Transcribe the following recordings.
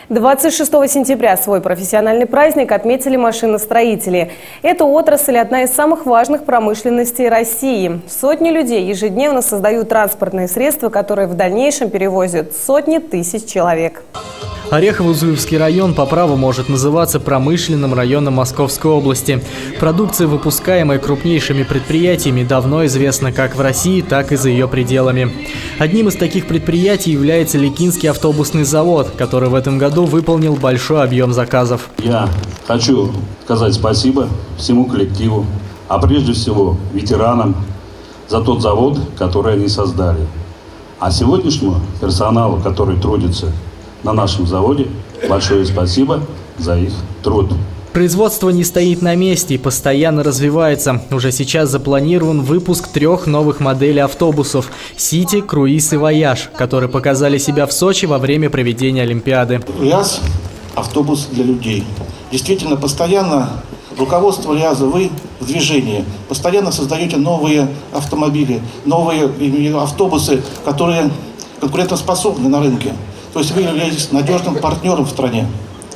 26 сентября свой профессиональный праздник отметили машиностроители. Эта отрасль – одна из самых важных промышленностей России. Сотни людей ежедневно создают транспортные средства, которые в дальнейшем перевозят сотни тысяч человек. Орехово-Зуевский район по праву может называться промышленным районом Московской области. Продукция, выпускаемая крупнейшими предприятиями, давно известна как в России, так и за ее пределами. Одним из таких предприятий является Ликинский автобусный завод, который в этом году выполнил большой объем заказов. Я хочу сказать спасибо всему коллективу, а прежде всего ветеранам за тот завод, который они создали. А сегодняшнему персоналу, который трудится на нашем заводе, большое спасибо за их труд. Производство не стоит на месте и постоянно развивается. Уже сейчас запланирован выпуск 3 новых моделей автобусов «Сити», «Круиз» и «Вояж», которые показали себя в Сочи во время проведения Олимпиады. РИАЗ – автобус для людей. Действительно, постоянно руководство РИАЗа, вы в движении, постоянно создаете новые автомобили, новые автобусы, которые конкурентоспособны на рынке. То есть вы являетесь надежным партнером в стране.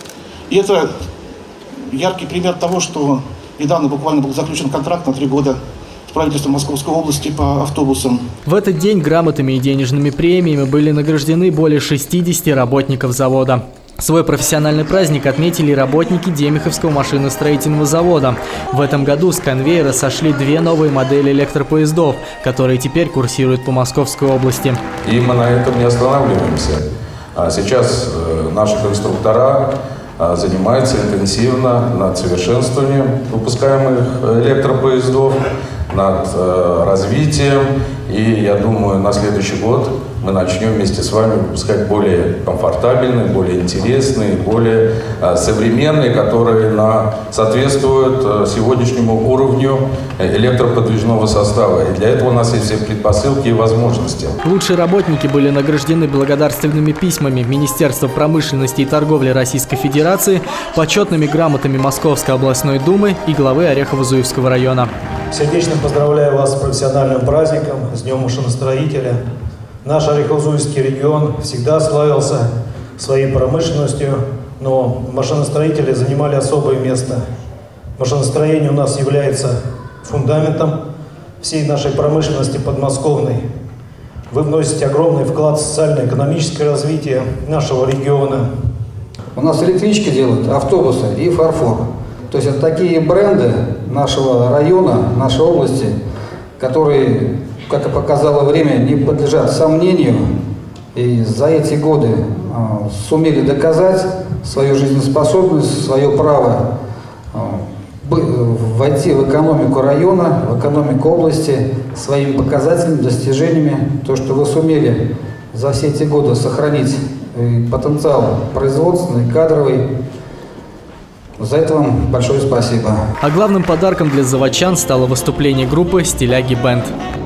И это яркий пример того, что недавно буквально был заключен контракт на 3 года с правительством Московской области по автобусам. В этот день грамотами и денежными премиями были награждены более 60 работников завода. Свой профессиональный праздник отметили работники Демиховского машиностроительного завода. В этом году с конвейера сошли 2 новые модели электропоездов, которые теперь курсируют по Московской области. И мы на этом не останавливаемся. Сейчас наши конструктора занимаются интенсивно над совершенствованием выпускаемых электропоездов, над развитием. И я думаю, на следующий год мы начнем вместе с вами выпускать более комфортабельные, более интересные, более современные, которые соответствуют сегодняшнему уровню электроподвижного состава. И для этого у нас есть все предпосылки и возможности. Лучшие работники были награждены благодарственными письмами Министерства промышленности и торговли Российской Федерации, почетными грамотами Московской областной думы и главы Орехово-Зуевского района. Сердечно поздравляю вас с профессиональным праздником, с Днем машиностроителя. Наш Орехово-Зуевский регион всегда славился своей промышленностью, но машиностроители занимали особое место. Машиностроение у нас является фундаментом всей нашей промышленности подмосковной. Вы вносите огромный вклад в социально-экономическое развитие нашего региона. У нас электрички делают, автобусы и фарфор. То есть это такие бренды нашего района, нашей области, которые, как и показало время, не подлежат сомнению. И за эти годы сумели доказать свою жизнеспособность, свое право войти в экономику района, в экономику области своими показателями, достижениями. То, что вы сумели за все эти годы сохранить потенциал производственный, кадровый. За это вам большое спасибо. А главным подарком для заводчан стало выступление группы «Стиляги Бенд».